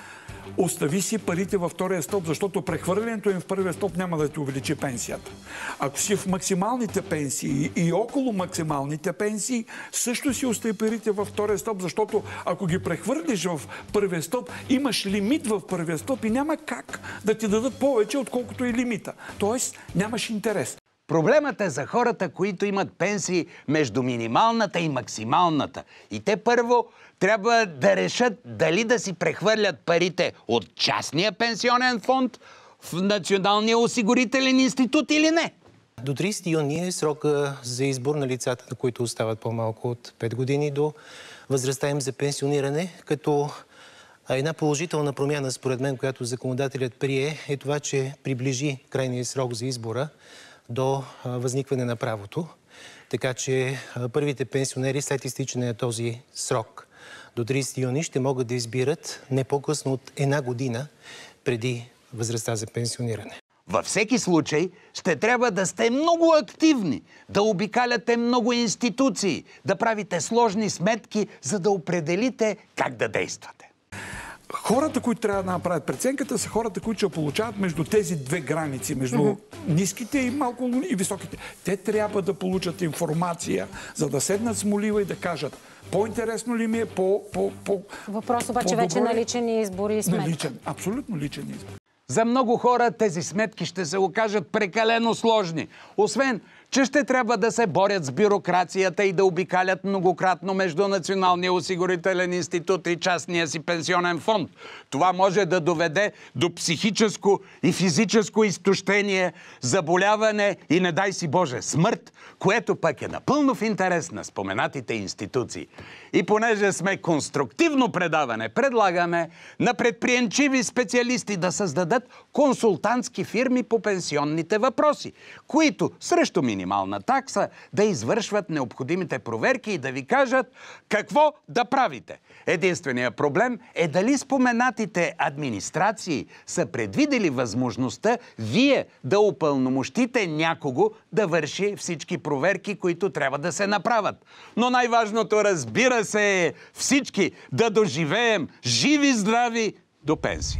остави си парите във втория стълб, защото прехвърлянето им в първия стълб няма да ти увеличи пенсията. Ако си в максималните пенсии и около максималните пенсии, също си остави парите във втория стълб, защото ако ги прехвърлиш в първия стълб, имаш лимит в първия стълб и няма как да ти дадат повече, отколкото е лимита. Тоест, нямаш интерес. Проблемът е за хората, които имат пенсии между минималната и максималната. И те първо трябва да решат дали да си прехвърлят парите от частния пенсионен фонд в Националния осигурителен институт или не. До тридесети юни е срока за избор на лицата, на които остават по-малко от пет години до възрастта им за пенсиониране, като една положителна промяна, според мен, която законодателят прие, е това, че приближи крайния срок за избора до възникване на правото. Така че първите пенсионери след изтичане на този срок до тридесети юни ще могат да избират не по-късно от една година преди възрастта за пенсиониране. Във всеки случай ще трябва да сте много активни, да обикаляте много институции, да правите сложни сметки, за да определите как да действате. Хората, които трябва да направят преценката, са хората, които ще получават между тези две граници, между mm-hmm. ниските и малко и високите. Те трябва да получат информация, за да седнат с молива и да кажат по-интересно ли ми е, по... по, по Въпрос обаче вече на личен избор и сметка. Личен, абсолютно личен избор. За много хора тези сметки ще се окажат прекалено сложни. Освен, че ще трябва да се борят с бюрокрацията и да обикалят многократно между Националния осигурителен институт и частния си пенсионен фонд. Това може да доведе до психическо и физическо изтощение, заболяване и, не дай си Боже, смърт, което пък е напълно в интерес на споменатите институции. И понеже сме конструктивно предаване, предлагаме на предприемчиви специалисти да създадат консултантски фирми по пенсионните въпроси, които срещу минимална такса да извършват необходимите проверки и да ви кажат какво да правите. Единственият проблем е дали споменатите администрации са предвидели възможността вие да упълномощите някого да върши всички проверки, които трябва да се направят. Но най-важното, разбира се, е всички да доживеем живи-здрави до пенсия.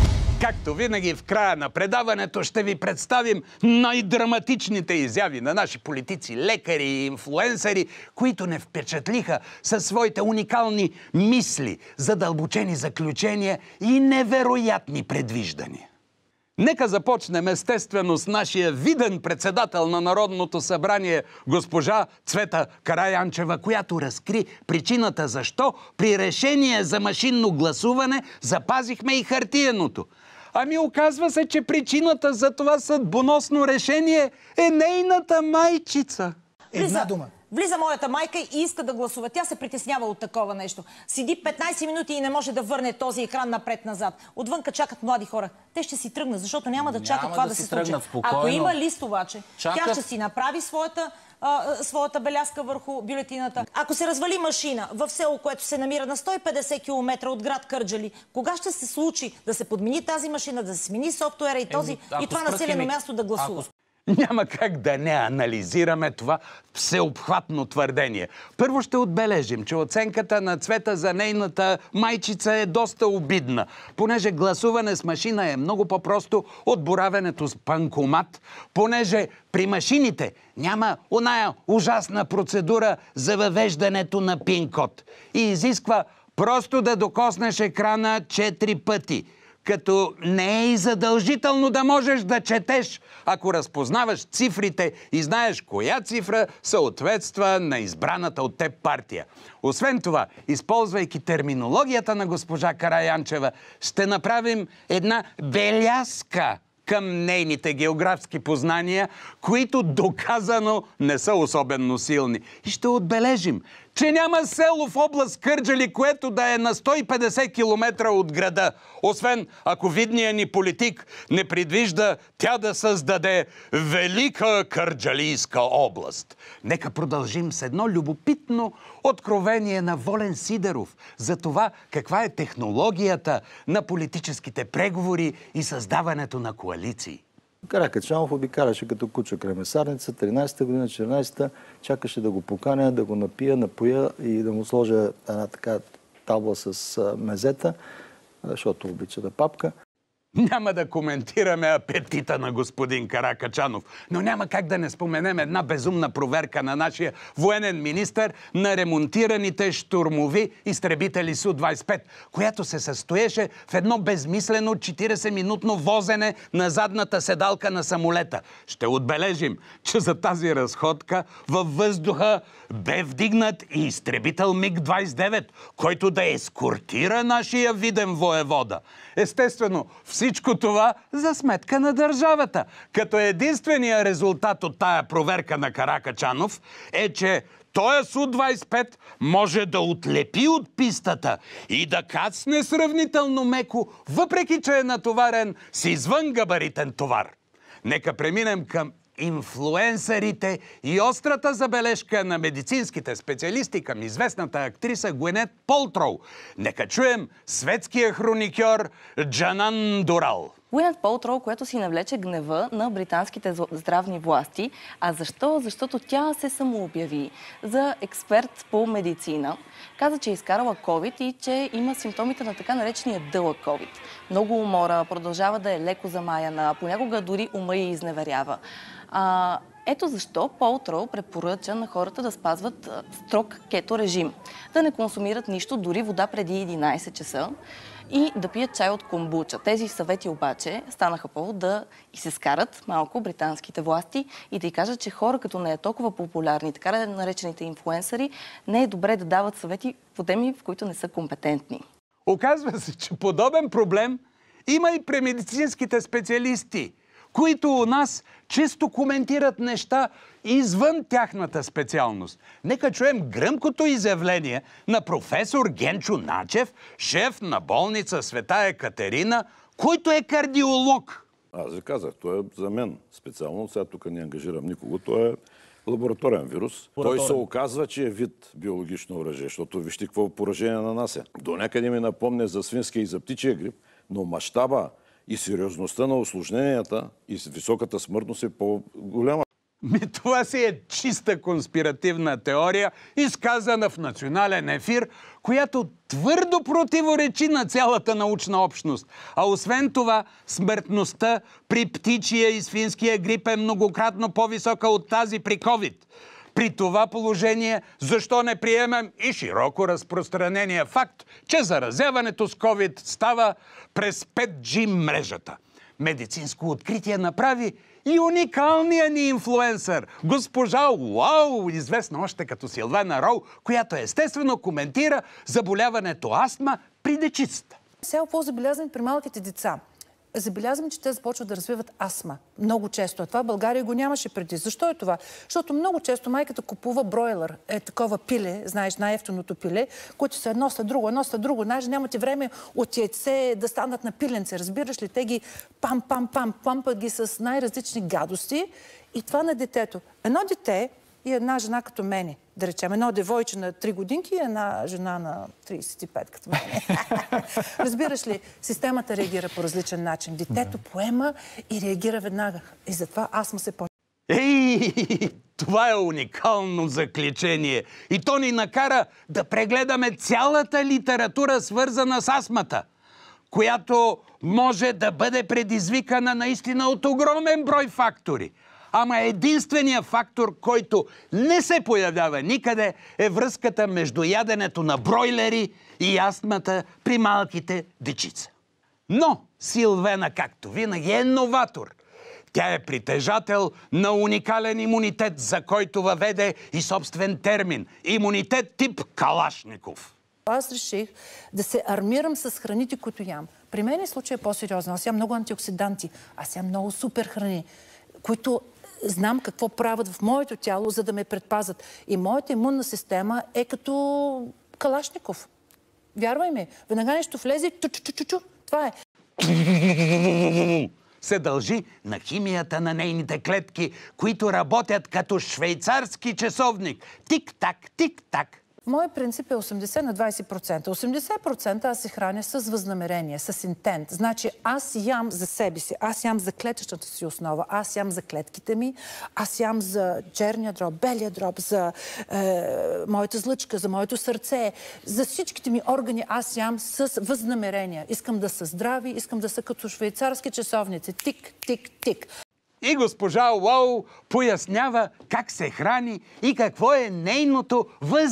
Както винаги в края на предаването ще ви представим най-драматичните изяви на наши политици, лекари и инфлуенсъри, които не впечатлиха със своите уникални мисли, задълбочени заключения и невероятни предвиждания. Нека започнем естествено с нашия виден председател на Народното събрание, госпожа Цвета Караянчева, която разкри причината защо при решение за машинно гласуване запазихме и хартиеното. Ами оказва се, че причината за това съдбоносно решение е нейната майчица. Една дума. Влиза моята майка и иска да гласува. Тя се притеснява от такова нещо. Седи петнайсет минути и не може да върне този екран напред-назад. Отвънка чакат млади хора. Те ще си тръгнат, защото няма да чакат това да, да се случи. Ако има лист обаче, чакат... тя ще си направи своята, а, своята белязка върху бюлетината. Ако се развали машина в село, което се намира на сто и петдесет километра от град Кърджали, кога ще се случи да се подмени тази машина, да се смени софтуера и, този, е, и това населено място да гласува? Ако... Няма как да не анализираме това всеобхватно твърдение. Първо ще отбележим, че оценката на Цвета за нейната майчица е доста обидна, понеже гласуване с машина е много по-просто от боравенето с банкомат, понеже при машините няма оная ужасна процедура за въвеждането на пин-код и изисква просто да докоснеш екрана четири пъти. Като не е и задължително да можеш да четеш, ако разпознаваш цифрите и знаеш коя цифра съответства на избраната от теб партия. Освен това, използвайки терминологията на госпожа Караянчева, ще направим една белязка към нейните географски познания, които доказано не са особено силни. И ще отбележим, че няма село в област Кърджали, което да е на сто и петдесет километра от града, освен ако видният ни политик не предвижда тя да създаде Велика Кърджалийска област. Нека продължим с едно любопитно откровение на Волен Сидеров за това каква е технологията на политическите преговори и създаването на коалиции. Каракачанов обикаляше като куча край месарница, тринайсета година, четиринайсета, чакаше да го поканя, да го напия, напоя и да му сложа една така табла с мезета. защото обича да папка. Няма да коментираме апетита на господин Каракачанов, но няма как да не споменем една безумна проверка на нашия военен министър на ремонтираните щурмови изтребители Су двайсет и пет, която се състоеше в едно безмислено четиридесетминутно возене на задната седалка на самолета. Ще отбележим, че за тази разходка във въздуха бе вдигнат и изтребител Миг двайсет и девет, който да ескортира нашия виден воевода. Естествено, всичко това за сметка на държавата. Като единствения резултат от тая проверка на Каракачанов е, че този Су двайсет и пет може да отлепи от пистата и да кацне сравнително меко, въпреки че е натоварен с извънгабаритен товар. Нека преминем към инфлуенсърите и острата забележка на медицинските специалисти към известната актриса Гуенет Полтроу. Нека чуем светския хроникьор Джанан Дорал. Гуенет Полтроу, което си навлече гнева на британските здравни власти. А защо? Защото тя се самообяви за експерт по медицина. Каза, че е изкарала ковид и че има симптомите на така наречения дълъг ковид. Много умора, продължава да е леко замаяна, понякога дори ума и изневерява. А, ето защо Полтроу препоръча на хората да спазват строг кето режим. Да не консумират нищо, дори вода преди единайсет часа и да пият чай от комбуча. Тези съвети обаче станаха повод да и се скарат малко британските власти и да й кажат, че хора като не е толкова популярни, така наречените инфлуенсъри, не е добре да дават съвети по теми, в които не са компетентни. Оказва се, че подобен проблем има и при медицинските специалисти, които у нас често коментират неща извън тяхната специалност. Нека чуем гръмкото изявление на професор Генчо Начев, шеф на болница Света Екатерина, който е кардиолог. Аз ви казах, той е за мен специално, сега тук не ангажирам никого, той е лабораторен вирус. Лабораторен. Той се оказва, че е вид биологично оръжие, защото вижте какво поражение нанася. До някъде ми напомня за свинския и за птичия грип, но мащаба и сериозността на осложненията и високата смъртност е по-голяма. Ми, това си е чиста конспиративна теория, изказана в национален ефир, която твърдо противоречи на цялата научна общност. А освен това, смъртността при птичия и свинския грип е многократно по-висока от тази при ковид. При това положение, защо не приемем и широко разпространения факт, че заразяването с ковид става през пет джи мрежата? Медицинско откритие направи и уникалният ни инфлуенсър, госпожа Уау, известна още като Силвана Роу, която естествено коментира заболяването астма при дечицата. Сега по-забелязваме при малките деца. Забелязваме, че те започват да развиват астма. Много често. А това в България го нямаше преди. Защо е това? Защото много често майката купува бройлър. Е такова пиле, знаеш, най-ефтиното пиле, което са едно след друго, едно след друго. Знаеш, нямате време от яйце да станат на пиленце. Разбираш ли? Те ги пам-пам-пам, пампат ги с най-различни гадости. И това на детето. Едно дете и една жена като мене. Да речем, едно девойче на три годинки и една жена на трийсет и пет като мене. Разбираш ли, системата реагира по различен начин. Детето поема и реагира веднага. И затова астма се почва. Ей, това е уникално заключение. И то ни накара да прегледаме цялата литература, свързана с астмата, която може да бъде предизвикана наистина от огромен брой фактори. Ама единственият фактор, който не се появява никъде, е връзката между яденето на бройлери и астмата при малките дечица. Но Силвена, както винаги, е новатор. Тя е притежател на уникален имунитет, за който въведе и собствен термин – имунитет тип Калашников. Аз реших да се армирам с храните, които ям. При мен е случай по-сериозно. Аз ям много антиоксиданти, аз ям много супер храни, които знам какво правят в моето тяло, за да ме предпазят. И моята имунна система е като Калашников. Вярвай ми, веднага нещо влезе, чу-чу-чу-чу. Това е. Се дължи на химията на нейните клетки, които работят като швейцарски часовник. Тик-так, тик-так. Моят принцип е осемдесет на двадесет процента. осемдесет процента аз се храня с възнамерение, с интент. Значи аз ям за себе си, аз ям за клетъчната си основа, аз ям за клетките ми, аз ям за черния дроб, белия дроб, за е, моята злъчка, за моето сърце, за всичките ми органи аз ям с възнамерение. Искам да са здрави, искам да са като швейцарски часовници. Тик, тик, тик. И госпожа Уау пояснява как се храни и какво е нейното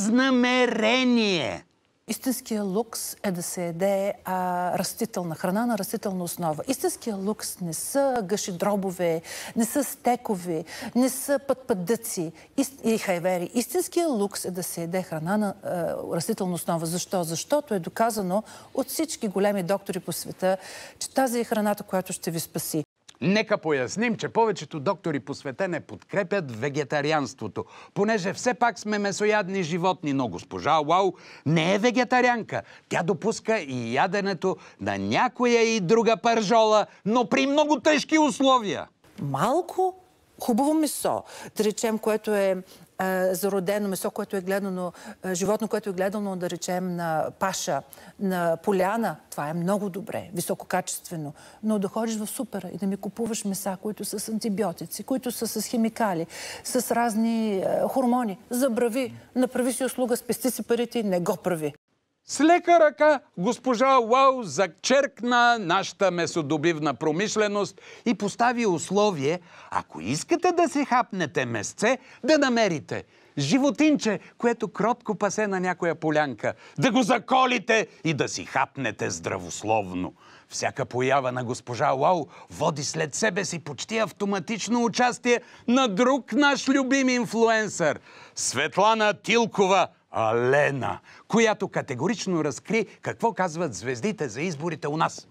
възнамерение. Истинския лукс е да се яде а, растителна храна на растителна основа. Истинския лукс не са гъши дробове, не са стекове, не са пътпъдъци и хайвери. Истинския лукс е да се яде храна на а, растителна основа. Защо? Защото е доказано от всички големи доктори по света, че тази е храната, която ще ви спаси. Нека поясним, че повечето доктори по света не подкрепят вегетарианството, понеже все пак сме месоядни животни, но госпожа Уау не е вегетарианка. Тя допуска и яденето на някоя и друга пържола, но при много тежки условия. Малко хубаво месо, да речем, което е зародено месо, което е гледано, животно, което е гледано, да речем, на паша, на поляна. Това е много добре, висококачествено. Но да ходиш в супера и да ми купуваш меса, които са с антибиотици, които са с химикали, с разни е, хормони, забрави, направи си услуга, спести си парите и не го прави. С лека ръка госпожа Уау зачеркна нашата месодобивна промишленост и постави условие, ако искате да се хапнете месце, да намерите животинче, което кротко пасе на някоя полянка, да го заколите и да си хапнете здравословно. Всяка поява на госпожа Уау води след себе си почти автоматично участие на друг наш любим инфлуенсър – Светлана Тилкова, Алена, която категорично разкри какво казват звездите за изборите у нас.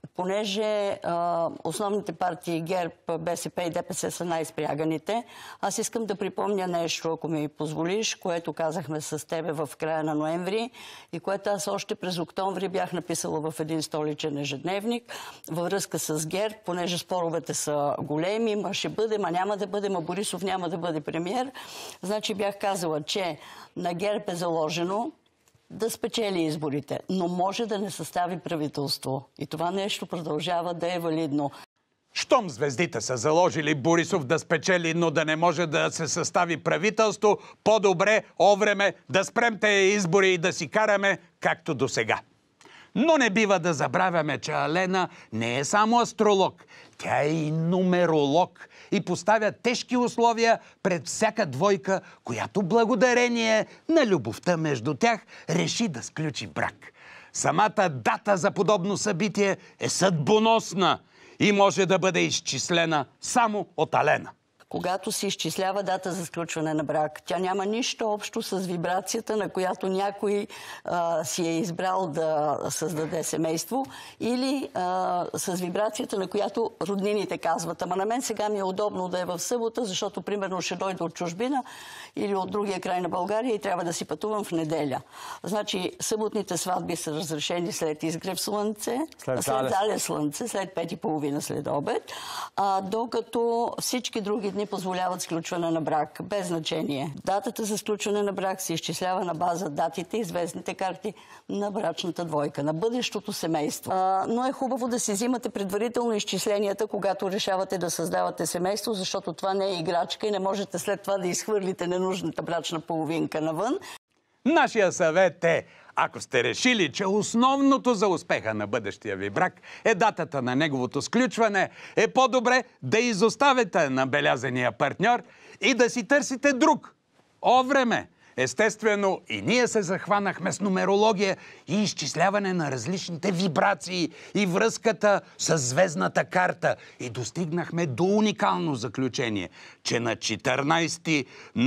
Понеже а, основните партии ГЕРБ, БСП и ДПС са най-спряганите, аз искам да припомня нещо, ако ми позволиш, което казахме с тебе в края на ноември и което аз още през октомври бях написала в един столичен ежедневник във връзка с ГЕРБ, понеже споровете са големи, ма ще бъде, ма няма да бъде, ма Борисов няма да бъде премиер. Значи бях казала, че на ГЕРБ е заложено да спечели изборите, но може да не състави правителство. И това нещо продължава да е валидно. Щом звездите са заложили Борисов да спечели, но да не може да се състави правителство, по-добре, овреме, да спрем тези избори и да си караме както до сега. Но не бива да забравяме, че Алена не е само астролог. Тя е и нумеролог и поставя тежки условия пред всяка двойка, която благодарение на любовта между тях реши да сключи брак. Самата дата за подобно събитие е съдбоносна и може да бъде изчислена само от Алена. Когато се изчислява дата за сключване на брак, тя няма нищо общо с вибрацията, на която някой а, си е избрал да създаде семейство, или а, с вибрацията, на която роднините казват. Ама на мен сега ми е удобно да е в събота, защото примерно ще дойда от чужбина или от другия край на България и трябва да си пътувам в неделя. Значи съботните сватби са разрешени след изгрев слънце, след, след зале слънце, след пет и половина след обед, а, докато всички други дни позволяват сключване на брак, без значение. Датата за сключване на брак се изчислява на база датите и звездните карти на брачната двойка, на бъдещото семейство. А, но е хубаво да си взимате предварително изчисленията, когато решавате да създавате семейство, защото това не е играчка и не можете след това да изхвърлите ненужната брачна половинка навън. Нашия съвет е, ако сте решили, че основното за успеха на бъдещия ви брак е датата на неговото сключване, е по-добре да изоставите набелязания партньор и да си търсите друг. О, време! Естествено, и ние се захванахме с нумерология и изчисляване на различните вибрации и връзката с звездната карта. И достигнахме до уникално заключение, че на четиринайсети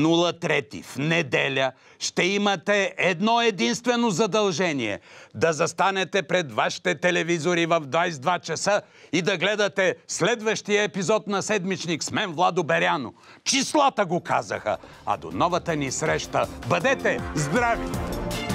трети в неделя ще имате едно единствено задължение – да застанете пред вашите телевизори в двайсет и два часа и да гледате следващия епизод на Седмичник с мен, Владо Беряно. Числата го казаха, а до новата ни среща бъдете здрави!